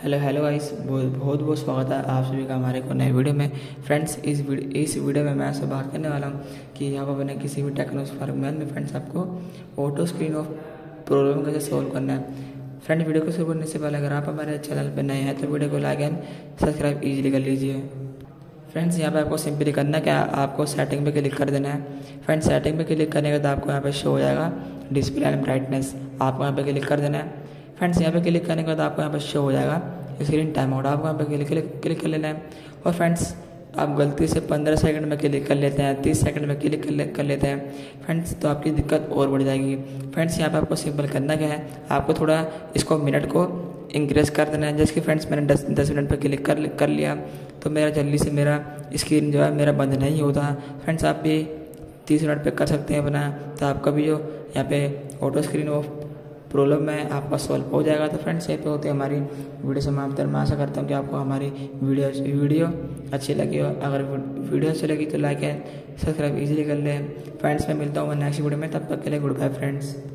Hello guys, बहुत बहुत स्वागत है आप सभी का हमारे को नए वीडियो में। फ्रेंड्स, इस वीडियो में मैं आपसे बात करने वाला हूँ कि यहाँ पर बने किसी भी टेक्नोस्पार्क में फ्रेंड्स आपको ऑटो स्क्रीन ऑफ प्रॉब्लम कैसे सोल्व करना है। फ्रेंड, वीडियो को शुरू करने से पहले अगर आप हमारे चैनल पर नए हैं तो वीडियो को लाइक एंड सब्सक्राइब ईजिली कर लीजिए। फ्रेंड्स, यहाँ पे आपको सिंपली करना क्या, आपको सेटिंग पे क्लिक कर देना है। फ्रेंड्स, सेटिंग पे क्लिक करने के बाद आपको यहाँ पे शो हो जाएगा डिस्प्ले एंड ब्राइटनेस, आपको यहाँ पे क्लिक कर देना है। फ्रेंड्स, यहाँ पे क्लिक करने के बाद आपको यहाँ पे शो हो जाएगा स्क्रीन टाइम आउट, आपको यहाँ पे क्लिक कर लेना है। और फ्रेंड्स, आप गलती से 15 सेकंड में क्लिक कर लेते हैं, 30 सेकंड में क्लिक कर लेते हैं फ्रेंड्स, तो आपकी दिक्कत और बढ़ जाएगी। फ्रेंड्स, यहाँ पे आपको सिंपल करना क्या है, आपको थोड़ा इसको मिनट को इंक्रीज कर देना है। जैसे कि फ्रेंड्स मैंने 10 मिनट पर क्लिक कर लिया तो मेरा जल्दी से मेरा स्क्रीन जो है मेरा बंद नहीं होता। फ्रेंड्स, आप भी 30 मिनट पे कर सकते हैं अपना, तो आपका भी जो यहाँ पे ऑटो स्क्रीन ऑफ प्रॉब्लम है आपका सॉल्व हो जाएगा। तो फ्रेंड्स, ये पे होती है हमारी वीडियो समाप्त। मैं आशा करता हूँ कि आपको हमारी वीडियो अच्छी लगी हो। अगर वीडियो अच्छी लगी तो लाइक एंड सब्सक्राइब इजीली कर लें। फ्रेंड्स, मैं मिलता हूँ नेक्स्ट वीडियो में, तब तक के लिए गुड बाय फ्रेंड्स।